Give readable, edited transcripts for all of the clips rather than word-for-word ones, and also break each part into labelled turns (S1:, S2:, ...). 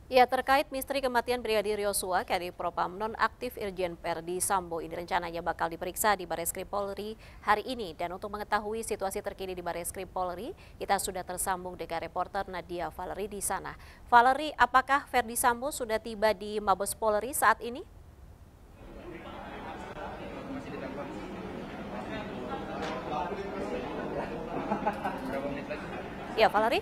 S1: Ya, terkait misteri kematian Brigadir Yosua, Kadif Propam nonaktif Irjen Verdi Sambo ini rencananya bakal diperiksa di Bareskrim Polri hari ini. Dan untuk mengetahui situasi terkini di Bareskrim Polri, kita sudah tersambung dengan reporter Nadia Valeri di sana. Valeri, apakah Verdi Sambo sudah tiba di Mabes Polri saat ini? Ya, Valeri?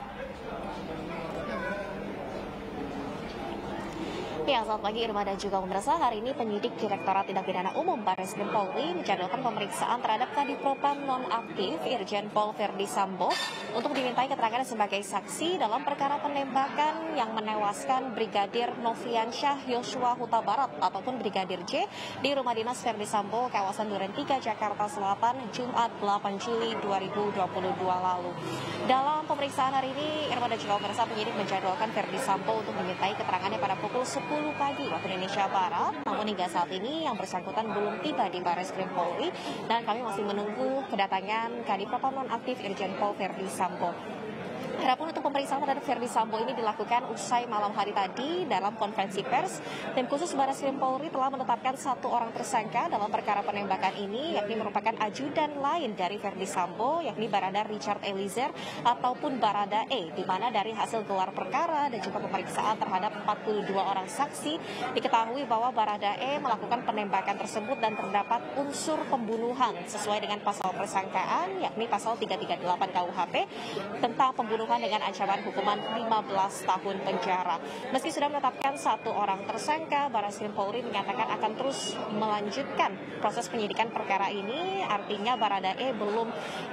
S2: Ya, selamat pagi Irma dan juga pemirsa. Hari ini penyidik Direktorat Tindak Pidana Umum Bareskrim Polri menjadwalkan pemeriksaan terhadap Kadif Propam nonaktif Irjen Pol Verdi Sambo untuk dimintai keterangan sebagai saksi dalam perkara penembakan yang menewaskan Brigadir Nofriansyah Yosua Huta Barat ataupun Brigadir J di rumah dinas Verdi Sambo kawasan Duren 3 Jakarta Selatan Jumat 8 Juli 2022 lalu. Dalam pemeriksaan hari ini, Irma dan juga pemirsa, penyidik menjadwalkan Verdi Sambo untuk dimintai keterangannya pada pukul 10 pagi waktu Indonesia Barat. Namun hingga saat ini yang bersangkutan belum tiba di Bareskrim Polri dan kami masih menunggu kedatangan Kadif Propam nonaktif Irjen Pol Verdi Sambo. Adapun untuk pemeriksaan terhadap Verdi Sambo ini dilakukan usai malam hari tadi dalam konferensi pers. Tim khusus Bareskrim Polri telah menetapkan satu orang tersangka dalam perkara penembakan ini, yakni merupakan ajudan lain dari Verdi Sambo, yakni Barada Richard Eliezer ataupun Barada E, di mana dari hasil gelar perkara dan juga pemeriksaan terhadap 42 orang saksi diketahui bahwa Barada E melakukan penembakan tersebut dan terdapat unsur pembunuhan sesuai dengan pasal persangkaan, yakni pasal 338 KUHP tentang pembunuhan dengan ancaman hukuman 15 tahun penjara. Meski sudah menetapkan satu orang tersangka, Bareskrim Polri menyatakan akan terus melanjutkan proses penyidikan perkara ini. Artinya Barada E belum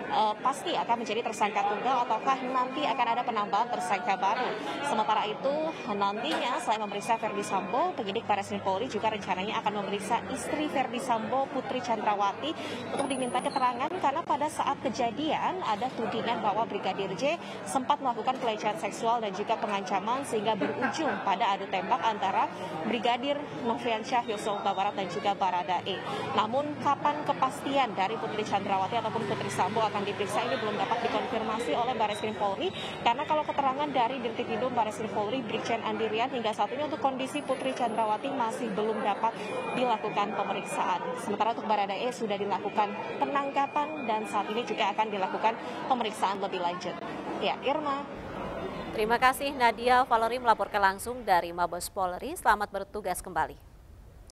S2: pasti akan menjadi tersangka tunggal ataukah nanti akan ada penambahan tersangka baru. Sementara itu nantinya selain memeriksa Verdi Sambo, penyidik Bareskrim Polri juga rencananya akan memeriksa istri Verdi Sambo, Putri Chandrawati, untuk diminta keterangan karena pada saat kejadian ada tudingan bahwa Brigadir J sempat melakukan pelecehan seksual dan juga pengancaman sehingga berujung pada adu tembak antara Brigadir Nofriansyah Yosua Huta Barat dan juga Barada E. Namun kapan kepastian dari Putri Chandrawati ataupun Putri Sambo akan diperiksa ini belum dapat dikonfirmasi oleh Bareskrim Polri karena kalau keterangan dari Dirtipidum Bareskrim Polri Brigjen Andirian hingga saat ini untuk kondisi Putri Chandrawati masih belum dapat dilakukan pemeriksaan. Sementara untuk Barada E sudah dilakukan penangkapan dan saat ini juga akan dilakukan pemeriksaan lebih lanjut. Ya, Irma.
S1: Terima kasih Nadia Valeri melaporkan langsung dari Mabes Polri. Selamat bertugas kembali.